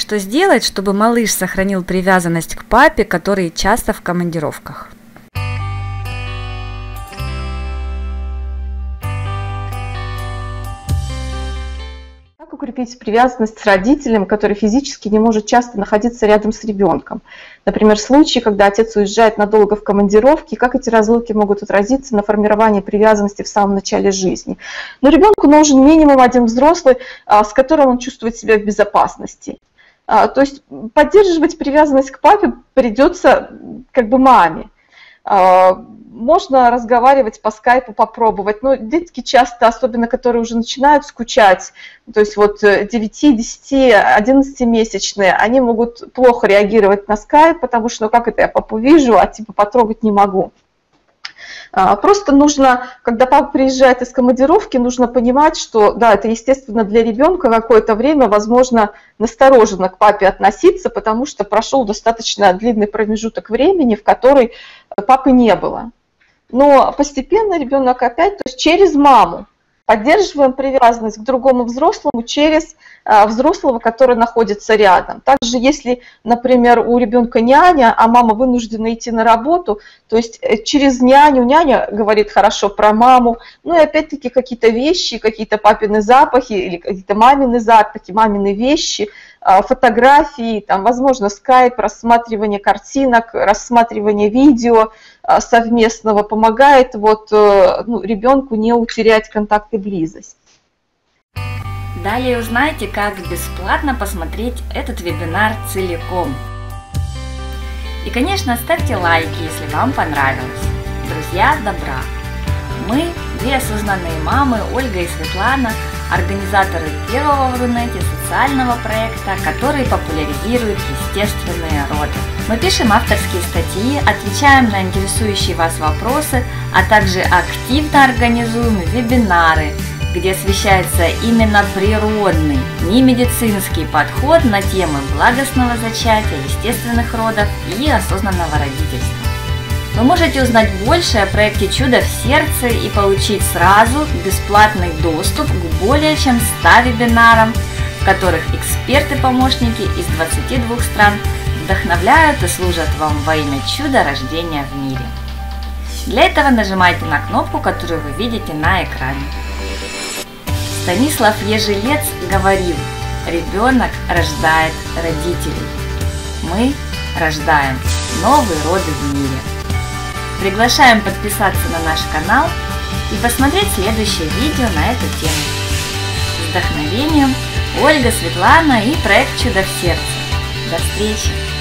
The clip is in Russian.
Что сделать, чтобы малыш сохранил привязанность к папе, который часто в командировках? Как укрепить привязанность с родителем, который физически не может часто находиться рядом с ребенком? Например, случаи, когда отец уезжает надолго в командировки, как эти разлуки могут отразиться на формировании привязанности в самом начале жизни? Но ребенку нужен минимум один взрослый, с которым он чувствует себя в безопасности. То есть поддерживать привязанность к папе придется как бы маме. Можно разговаривать по скайпу, попробовать, но детки часто, особенно которые уже начинают скучать, то есть вот 9, 10, 11-месячные, они могут плохо реагировать на скайп, потому что, ну как это, я папу вижу, а типа потрогать не могу. Просто нужно, когда папа приезжает из командировки, нужно понимать, что да, это естественно для ребенка какое-то время, возможно, настороженно к папе относиться, потому что прошел достаточно длинный промежуток времени, в который папы не было. Но постепенно ребенок опять, то есть через маму, поддерживаем привязанность к другому взрослому через взрослого, который находится рядом. Также если, например, у ребенка няня, а мама вынуждена идти на работу, то есть через няню, няня говорит хорошо про маму, ну и опять-таки какие-то вещи, какие-то папины запахи или какие-то мамины запахи, мамины вещи, фотографии, там, возможно, скайп, рассматривание картинок, рассматривание видео совместного помогает вот, ребенку не утерять контакт и близость. Далее узнайте, как бесплатно посмотреть этот вебинар целиком. И, конечно, ставьте лайки, если вам понравилось. Друзья добра! Мы, две осознанные мамы, Ольга и Светлана, организаторы первого в Рунете социального проекта, который популяризирует естественные роды. Мы пишем авторские статьи, отвечаем на интересующие вас вопросы, а также активно организуем вебинары, где освещается именно природный, не медицинский подход на темы благостного зачатия, естественных родов и осознанного родительства. Вы можете узнать больше о проекте «Чудо в сердце» и получить сразу бесплатный доступ к более чем 100 вебинарам, в которых эксперты-помощники из 22 стран вдохновляют и служат вам во имя чуда рождения в мире. Для этого нажимайте на кнопку, которую вы видите на экране. Станислав Ежелец говорил: ребенок рождает родителей. Мы рождаем новые роды в мире. Приглашаем подписаться на наш канал и посмотреть следующее видео на эту тему. С вдохновением, Ольга, Светлана и проект «Чудо в сердце». До встречи!